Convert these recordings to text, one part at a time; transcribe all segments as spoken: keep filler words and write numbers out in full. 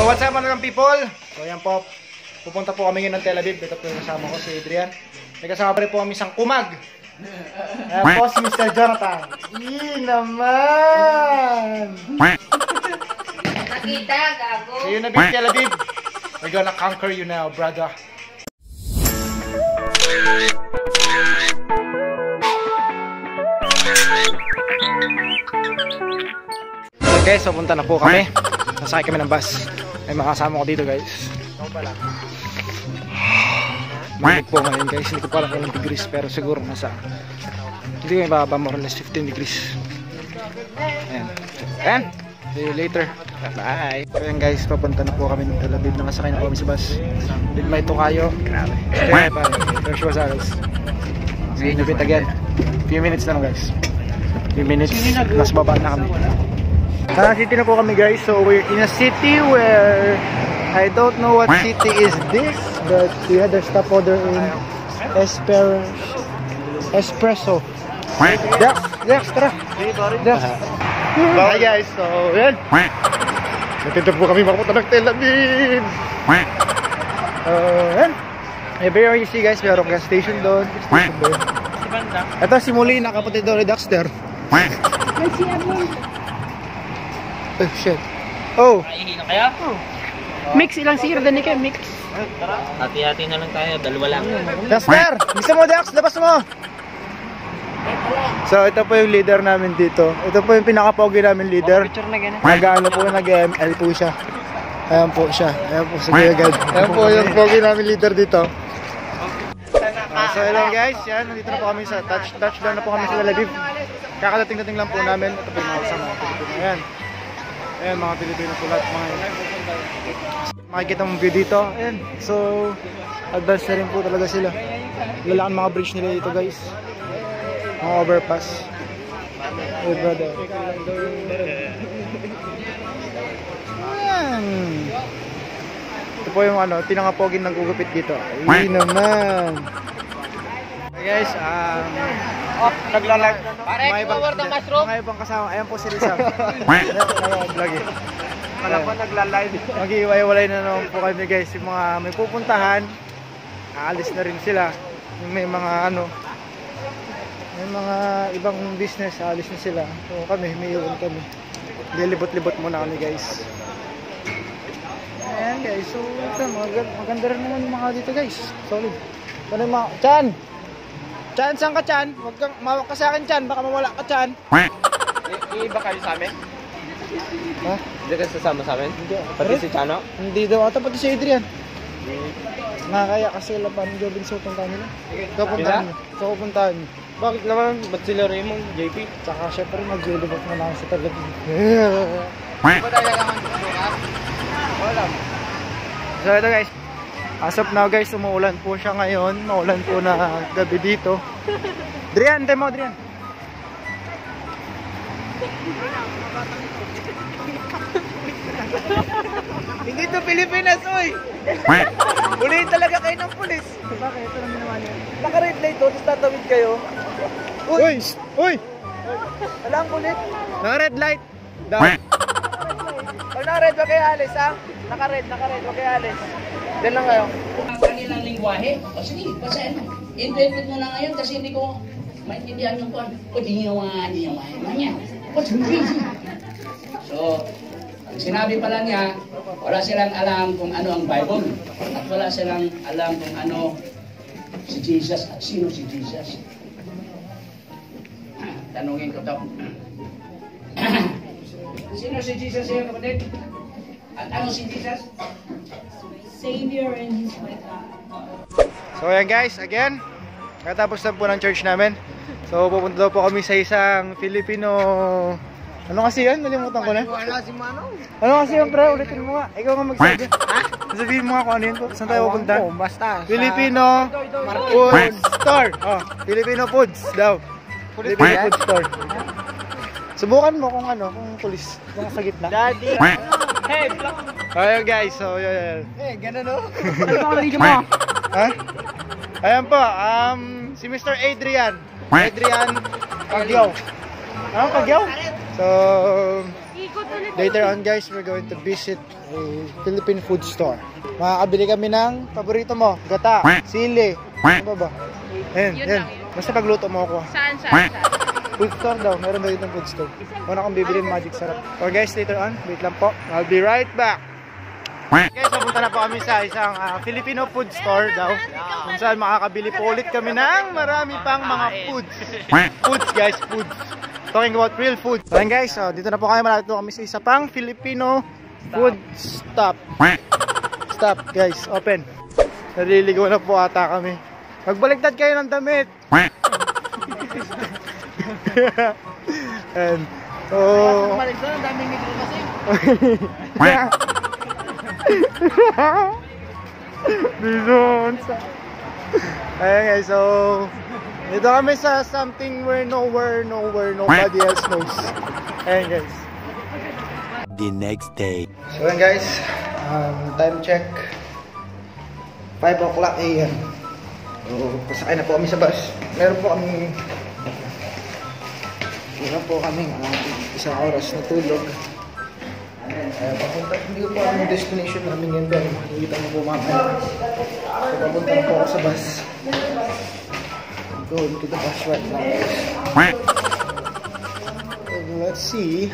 what's up mga people? So yan po, pupunta po kami ngayon ng Tel Aviv. Ito po yung kasama ko si Adrian. May kasama pa rin po kami isang kumag. Ayan po si Mister Jonathan. Ii naman! Nakita, gago. See you na big Tel Aviv. We're gonna conquer you now, brother. Okay, so punta na po kami. Nasakay kami ng bus. May makasama ko dito guys. Malamig po ngayon guys. Hindi ko pa alam ilang degrees pero siguro nasa hindi ko ibaba more or less fifteen degrees. Ayan. Ayan. See you later. Bye. So ayan guys, papunta na po kami ng Tel Aviv. Nakasakay na po kami sa bus. With my Tokayo. Grabe. Kaya pa. Joshua Saros. See you again. Few minutes na lang guys. Few minutes. Mas baba na kami. Sa city na po kami guys. So we're in a city where I don't know what city is this, but we had a stopover in Esper Espresso. Dex, Dex, tara. Dex. Hi guys, so yan. Natito po kami mapunta ng Tel Aviv. Uh, yan. Eh, very easy guys, mayroong gas station doon. Ito si Molina, kapatid doon ni Daxter. Oh shit. Oh. Kainin na kaya? Oh. Mix ilang sir din kayo, mix. Hati-hati na lang tayo, dalawa lang. Daxter! Gusto mo Dax? Labas mo! So ito po yung leader namin dito. Ito po yung pinaka-pogi namin leader. Picture na gano'n. Nag-ano po, nag-M L po siya. Ayan po siya. Ayan po, sige agad. Ayan po yung pogi namin leader dito. Uh, so hello guys, yan. Nandito na po kami sa touch touchdown na po kami sa Tel Aviv. Kakadating-dating lang po namin. Ito po yung mga kasama mga Pilipino. Ayan. Ayan mga Pilipino po lahat. Mga makikita mong view dito. Ayan. So, advance na rin po talaga sila. Lalakan mga bridge nila dito guys. Mga overpass. Hey brother. Ayan. Ito po yung ano, tinangapogin ng gugupit dito. Ay naman. Hey guys, um, oh, nagla-live na no? Mga ibang, mga ibang kasama. Ayan po si Rizal. Vlog eh. Wala po nagla-live. Mag-iwalay na naman po kami guys. Yung mga may pupuntahan, aalis na rin sila. Yung may mga ano, may mga ibang business, aalis na sila. So kami, may iwan kami. Lilibot-libot muna kami guys. Ayan guys, so ito, maganda, maganda rin naman yung mga dito guys. Solid. Ano yung mga, Chan! Chan, saan ka Chan? Huwag kang, mawak ka sa akin Chan, baka mawala ka Chan. Iiba kayo sa amin? Ha? Hindi ka sasama sa amin? Hindi. Pati si Chano? Hindi daw ata, pati si Adrian. Nakakaya kasi wala pa ng jobbing sa pupuntahan nila. Sa pupuntahan nila. Sa pupuntahan nila. Bakit naman? Ba't sila Raymond, J P? Tsaka syempre mag-ilibot na lang sa Tagapin. Ba talaga naman bukas? Wala. So ito guys, as of now guys, umuulan po siya ngayon. Maulan po na gabi dito. Adrian, tayo mo Adrian. Hindi to Pilipinas, oy! Huliin talaga kayo ng pulis. Bakit? Ito naman naman yan. Naka-red light doon, tapos tatawid kayo. Uy! Uy! Wala ang kulit. Naka-red light! Down! Pag naka-red, wag kayo alis, ha? Naka-red, naka-red, wag kayo alis. Diyan lang kayo. Ang kanilang lingwahe, o sige, basahin mo. Interpret mo na ngayon kasi hindi ko maintindihan yung kung o di nyo nga, di nyo nga. So, ang sinabi pala niya, wala silang alam kung ano ang Bible. At wala silang alam kung ano si Jesus at sino si Jesus. Tanungin ko to. Sino si Jesus sa'yo, kapatid? At ano si Jesus? Savior and He's my God. So ayan guys, again, katapos na po ng church namin. So pupunta daw po kami sa isang Filipino. Ano kasi yan? Nalimutan ko na. Wala si Manong. Ano kasi yan pre? Ulitin mo nga. Ikaw nga magsabi. Sabihin mo nga kung ano yun po. Saan tayo pupunta? Basta. Filipino Food Store. Oh, Filipino Foods daw. Filipino Food Store. Subukan mo kung ano, kung pulis. Kung sa gitna. Daddy. Hey, block. Ayan guys, so yun yun. Eh, gano'n no? Ano ba ang video mo? Ha? Ayan po, um, si Mister Adrian. Adrian Pagyaw. Ano Pagyaw? So, Later on guys, we're going to visit a Philippine food store. Makakabili kami ng paborito mo, gata, sili, ano ba ba? Ayan, yan. Basta pagluto mo ako. Saan, saan, saan? Food store daw, meron daw itong food store. Una akong bibili ng magic sarap. Okay guys, later on, wait lang po. I'll be right back. Guys, napunta na po kami sa isang uh, Filipino food store daw. Kung saan makakabili po ulit kami ng marami pang mga foods. Foods guys, foods. Talking about real food. So guys, so, dito na po kami, malapit po kami sa isa pang Filipino food stop. Stop guys, open. Naliligaw na po ata kami. Magbaliktad kayo ng damit. And so Maligsan, ang daming negro kasi. Ayan guys, so dito kami sa something where nowhere, nowhere, nobody else knows. Ayan guys. The next day. So ayan guys, um, time check five o'clock a m So, pasakay na po kami sa bus. Meron po kami Meron po kami uh, isang oras na tulog. Uh, papunta, hindi ko po alam yung destination namin ngayon, pero makikita mo po mamaya. So, papunta na po ako sa bus. Going to the bus right now. So, let's see.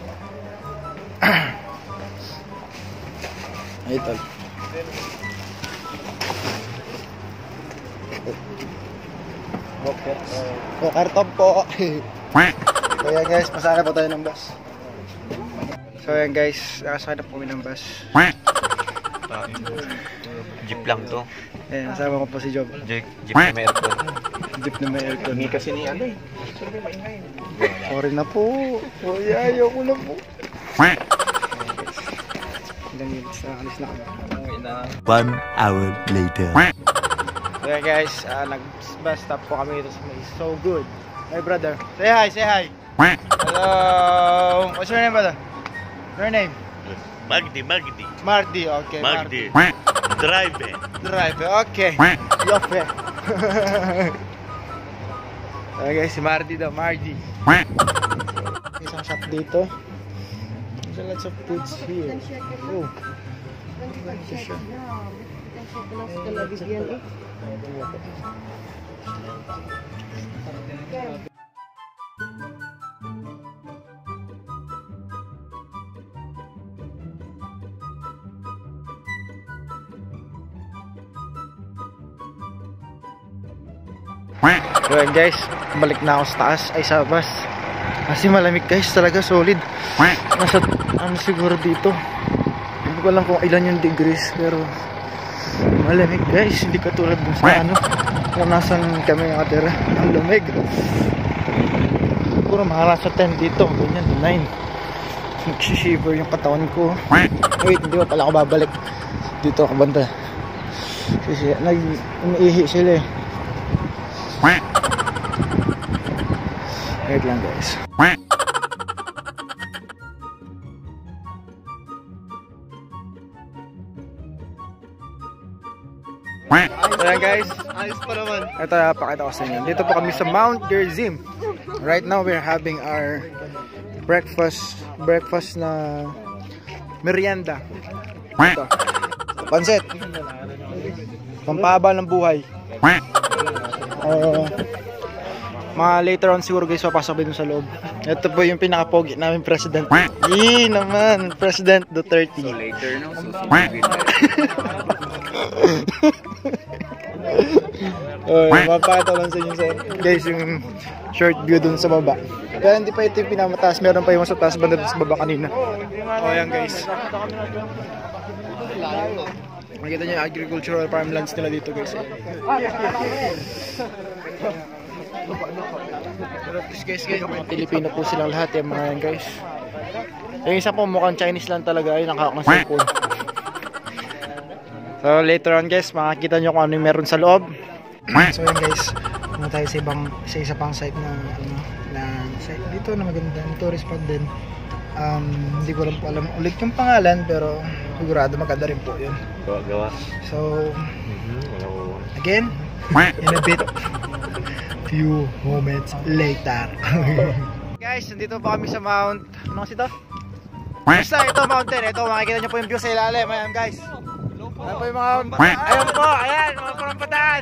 Ito. Okay. So, karton po. So yan guys, pasakay po tayo ng bus. So yan guys, nakasakay na po kami ng bus. Jeep lang to. Ayan, kasama ko po si Job. Jeep, jeep na may aircon. Jeep na may aircon. Hindi kasi ni ano eh. Sorry na po. Sorry, ayoko na po. Ilang minutes na, alis na kami. One hour later. So yan guys, uh, nag-bus stop po kami dito sa may So Good. Hey brother, say hi, say hi. Hello. What's your name, brother? Your name? Magdi, Magdi. Marty, okay. Magdi. Drive. Drive, okay. Yope. Okay, si Marty daw, Marty. Isang shop dito. There's lots of foods here. Oh. So yun guys, balik na ako sa taas, ay sa bus. Kasi malamig guys, talaga solid. Nasa, ano siguro dito, hindi ko alam kung ilan yung degrees, pero malamig guys, hindi katulad dun sa ano, kung nasan kami nakatira, ang lamig. Siguro mga nasa ten dito, ganyan, nine. Nagsishiver yung katawan ko. Wait, hindi pa pala ako babalik dito ako banda. Kasi nag-umiihi sila eh. Wait lang guys. Ayan guys, ayos pa naman. Ito, pakita ko sa inyo. Dito po kami sa Mount Gerizim. Right now we're having our breakfast breakfast na merienda. Ito, pansit. Pampahaba ng buhay. Uh, mga later on siguro guys, papasok ba dun sa loob. Ito po yung pinaka-pogi namin president. Yee naman, President Duterte. So later no, susunod. Oh, mapakita lang sa inyo sa guys yung short view dun sa baba. Kaya hindi pa ito yung pinamataas, meron pa yung mas mataas banda dun sa baba kanina. Oh yan guys. Makikita nyo yung agricultural farmlands nila dito guys. Guys, guys, mga Pilipino po silang lahat yung mga yan guys. Yung isa po mukhang Chinese lang talaga, yung nakahawak ng cellphone. So later on guys, makikita nyo kung ano yung meron sa loob. So yan guys, ano tayo sa ibang sa isa pang site na ano na site dito na maganda, tourist spot din. Um, hindi ko lang po alam ulit yung pangalan, pero sigurado maganda rin po yun. Gawa-gawa. So again, in a bit few moments later. Guys, nandito pa kami sa Mount, ano kasi ito? Basta ito mountain, ito makikita nyo po yung view sa ilalim. Ayan guys. Ayan po yung mga, ayan po, ayan, mga parampataan.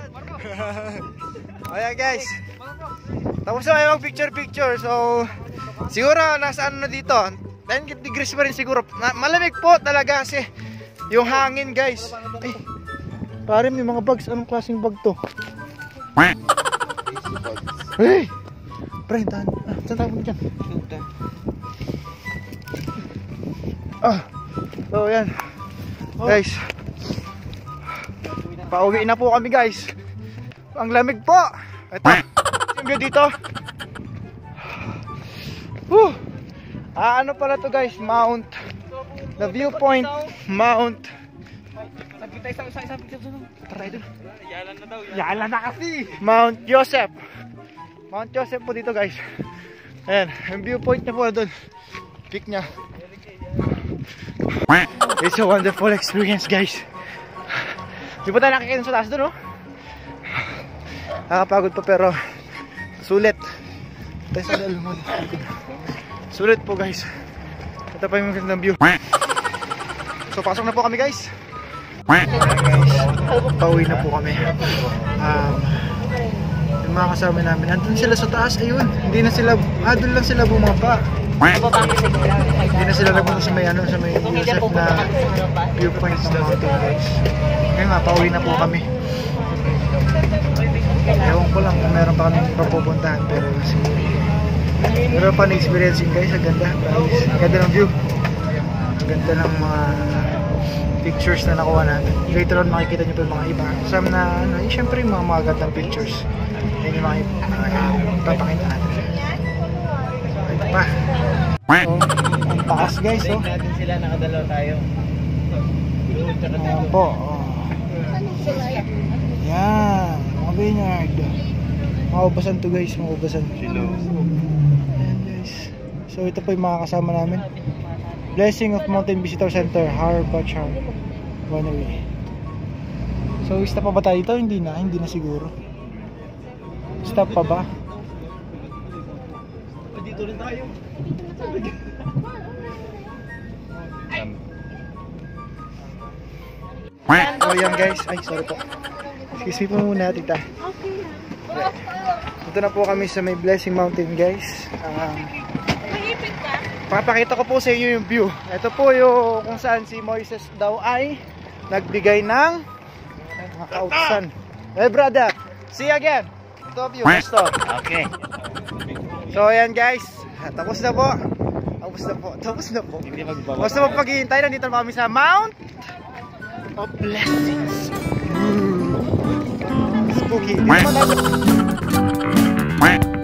Ayan guys. Tapos na kayo mag picture picture. So, siguro nasa ano na dito, ten degrees pa rin siguro. Malamig po talaga kasi yung hangin guys. Ay, pare may mga bugs. Anong klaseng bug to? Hey! Pre, tahan. Ah, saan tayo mo dyan? Ah, so yan guys, pauwi na po kami guys. Ang lamig po. Ito yung view dito. Whew. Ah, ano pala to guys, Mount, the viewpoint Mount Yalan na kasi Mount Joseph. Mount Joseph po dito guys. Ayan, yung viewpoint niya po doon, peak niya. It's a wonderful experience guys. Di ba tayo nakikita sa taas doon, no? Nakapagod pa pero sulit. Tayo sa dalo mo. Sulit po guys. Ito pa yung magandang view. So pasok na po kami guys. Guys, pauwi na po kami. Um, yung mga kasama namin, andun sila sa taas. Ayun, hindi na sila, ah doon lang sila bumaba. Hindi na sila nagpunta sa may ano, sa may Joseph na viewpoint ng mountain guys. Kaya nga, pauwi na po kami. Ewan ko lang kung meron pa kami papupuntahan, pero siguro meron pa na-experiencing guys. Ang ganda guys, ang ganda ng view, ang ganda ng mga pictures na nakuha natin. Later on makikita nyo pa yung mga iba. Some na ano, eh, syempre yung mga mga gandang pictures. Yan yung mga ipapakita natin. Ito pa. So, ang taas guys, oh. Natin sila, nakadalaw tayo. Ayan po, oh. Yan, mga vineyard. Maubasan to guys, maubasan. Ayan guys. So ito po yung mga kasama namin. Blessing of Mountain Visitor Center, Harbachar, Winery. So stop pa ba tayo dito? Hindi na, hindi na siguro. Stop pa ba? Dito rin tayo. Oh yan guys, ay sorry po. Excuse me po muna tita. Okay. Dito na po kami sa may Blessing Mountain guys. Um, papakita ko po sa inyo yung view. Ito po yung kung saan si Moises daw ay nagbigay ng mga kautsan. Hey brother, see you again. Ito view, pastor. Okay. So ayan guys, tapos na po. Tapos na po, tapos na po. Hindi magbawa. Tapos na po paghihintay, nandito na kami sa Mount of Blessings. Spooky. Dito pa tayo.